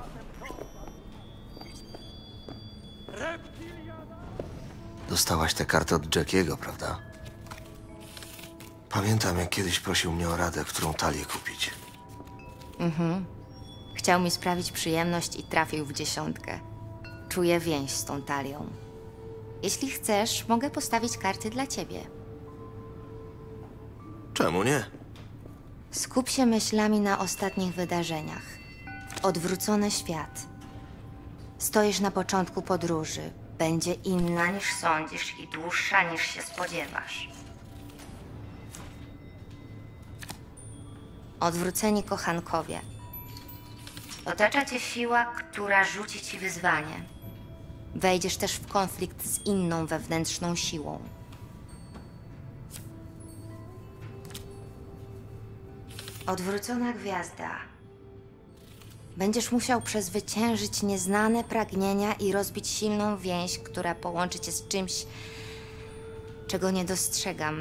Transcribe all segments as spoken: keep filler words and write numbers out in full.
Dostałaś tę kartę od Jackiego, prawda? Pamiętam, jak kiedyś prosił mnie o radę, którą talię kupić. Chciał mi sprawić przyjemność i trafił w dziesiątkę. Czuję więź z tą talią. Jeśli chcesz, mogę postawić karty dla ciebie. Czemu nie? Skup się myślami na ostatnich wydarzeniach. Odwrócony świat. Stoisz na początku podróży. Będzie inna niż sądzisz i dłuższa niż się spodziewasz. Odwróceni kochankowie. Otacza cię siła, która rzuci ci wyzwanie. Wejdziesz też w konflikt z inną wewnętrzną siłą. Odwrócona gwiazda. Będziesz musiał przezwyciężyć nieznane pragnienia i rozbić silną więź, która połączy cię z czymś, czego nie dostrzegam.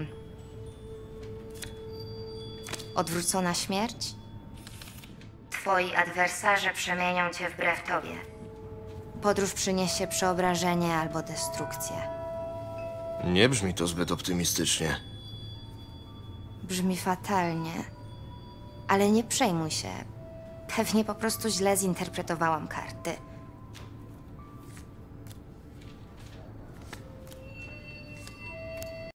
Odwrócona śmierć? Twoi adwersarze przemienią cię wbrew tobie. Podróż przyniesie przeobrażenie albo destrukcję. Nie brzmi to zbyt optymistycznie. Brzmi fatalnie, ale nie przejmuj się. Pewnie po prostu źle zinterpretowałam karty.